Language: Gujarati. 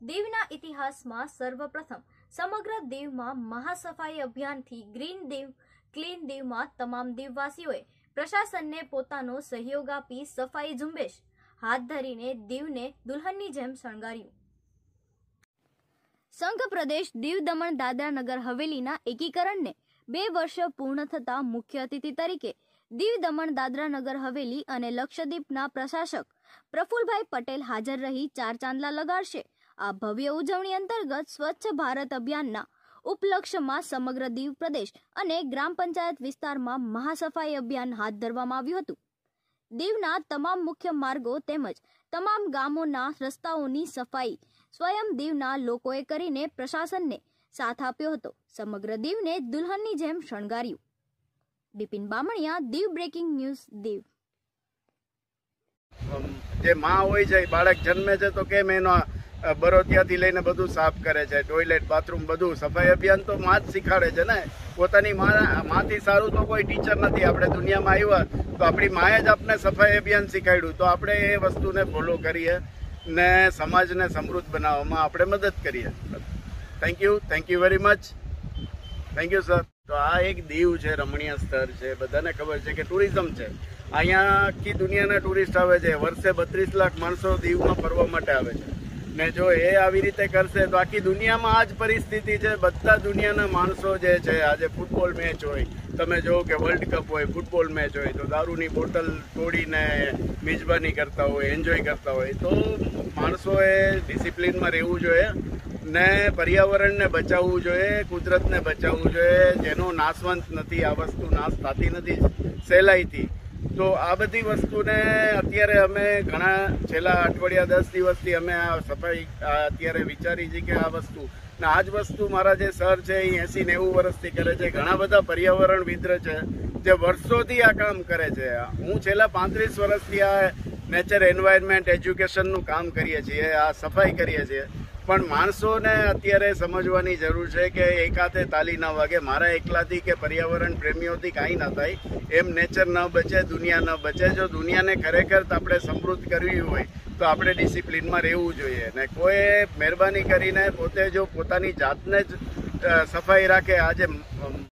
દીવના ઇતિહાસમાં સર્વપ્રથમ સમગ્ર દીવમાં મહાસફાઈ અભિયાનથી ગ્રીન દીવ ક્લીન દીવમાં તમામ દીવવાસીઓએ પ્રશાસનને પોતાનો સહયોગ આપી સફાઈ ઝુંબેશ હાથ ધરીને દીવને દુલ્હનની જેમ શણગાર્યું। સંઘ પ્રદેશ દીવ દમણ દાદરા નગર હવેલીના એકીકરણને 2 વર્ષ પૂર્ણ થતા મુખ્ય અતિથિ તરીકે દીવ દમણ દાદરા નગર હવેલી અને લક્ષદ્વીપના પ્રશાસક પ્રફુલભાઈ પટેલ હાજર રહી 4 ચાંદલા લગાડશે। આ ભવ્ય ઉજવણી અંતર્ગત સ્વચ્છ ભારત અભિયાનના ઉપલક્ષ્યમાં સમગ્ર દીવ પ્રદેશ અને ગ્રામ પંચાયત વિસ્તારમાં મહાસફાઈ અભિયાન હાથ ધરવામાં આવ્યું હતું। દીવના તમામ મુખ્ય માર્ગો તેમજ તમામ ગામોના રસ્તાઓની સફાઈ સ્વયં દીવના લોકોએ કરીને પ્રશાસનને સાથ આપ્યો હતો। સમગ્ર દીવને દુલ્હનની જેમ શણગાર્યું। Bipin Bamaniya, Diu breaking news, Diu. જે માં હોય છે બાળક જન્મે છે તો કેમ એનો બરોતિયાથી લઈને બધું સાફ કરે છે, ટોયલેટ બાથરૂમ બધું સફાઈ અભિયાન તો માં જ શીખાડે છે ને। પોતાની માથી સારું તો કોઈ ટીચર નથી। આપણે દુનિયામાં આવ્યા તો આપણી માએ જ આપણે સફાઈ અભિયાન શીખાડ્યું, તો આપણે એ વસ્તુને ફોલો કરીએ ને સમાજને સમૃદ્ધ બનાવવામાં આપણે મદદ કરીએ। Thank you very much, thank you sir. તો આ એક દીવ છે, રમણીય સ્થળ છે, બધાને ખબર છે કે ટુરિઝમ છે। અહીંયા આખી દુનિયાના ટુરિસ્ટ આવે છે, વર્ષે 32 લાખ માણસો દીવમાં ફરવા માટે આવે છે ને જો એ આવી રીતે કરશે તો આખી દુનિયામાં આ જ પરિસ્થિતિ છે। બધા દુનિયાના માણસો જે છે, આજે ફૂટબોલ મેચ હોય, તમે જો કે વર્લ્ડ કપ હોય, ફૂટબોલ મેચ હોય તો દારૂની બોટલ તોડીને મિજબાની કરતા હોય, એન્જોય કરતા હોય। તો માણસોએ ડિસિપ્લિનમાં રહેવું જોઈએ ને પર્યાવરણને બચાવવું જોઈએ, કુદરતને બચાવવું જોઈએ। જેનો નાશવંત નથી, આ વસ્તુ નાશ થતી નથી સહેલાઈથી। તો આ બધી વસ્તુને અત્યારે અમે ઘણા છેલ્લા અઠવાડિયા 10 દિવસથી અમે આ સફાઈ અત્યારે વિચારી છે કે આ વસ્તુ ને આ જ વસ્તુ મારા જે સર છે એ 80-90 વર્ષથી કરે છે। ઘણા બધા પર્યાવરણવિદ છે જે વર્ષોથી આ કામ કરે છે। હું છેલ્લા 35 વર્ષથી આ નેચર એન્વાયરમેન્ટ એજ્યુકેશનનું કામ કરીએ છીએ, આ સફાઈ કરીએ છીએ। પણ માણસોને અત્યારે સમજવાની જરૂર છે કે એક હાથે તાલી ન વાગે। મારા એકલાથી કે પર્યાવરણ પ્રેમીઓથી કાંઈ ન થાય, એમ નેચર ન બચે, દુનિયા ન બચે। જો દુનિયાને ખરેખર આપણે સમૃદ્ધ કરવી હોય તો આપણે ડિસિપ્લિનમાં રહેવું જોઈએ ને કોઈ મહેરબાની કરીને પોતે જો પોતાની જાતને જ સફાઈ રાખે। આજે